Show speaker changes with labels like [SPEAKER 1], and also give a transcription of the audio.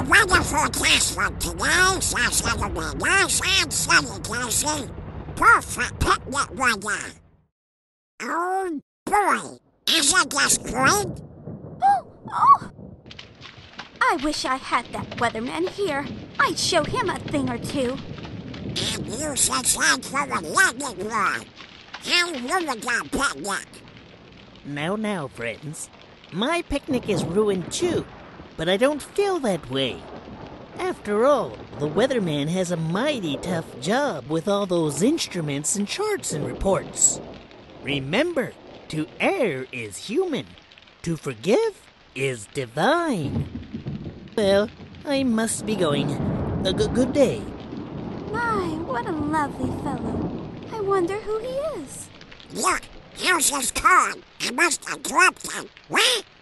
[SPEAKER 1] weather forecast for today says it'll be nice and sunny, Casey. Perfect picnic weather. Oh boy, isn't this great?
[SPEAKER 2] Oh! I wish I had that weatherman here. I'd show him a thing or two.
[SPEAKER 1] And you should send for the landing rod. How ruined our picnic?
[SPEAKER 3] Now, friends. My picnic is ruined too, but I don't feel that way. After all, the weatherman has a mighty tough job with all those instruments and charts and reports. Remember, to err is human. To forgive is divine. Well, I must be going. Good day.
[SPEAKER 2] My, what a lovely fellow. I wonder who he is.
[SPEAKER 1] Look, how's his corn? I must have dropped him. What?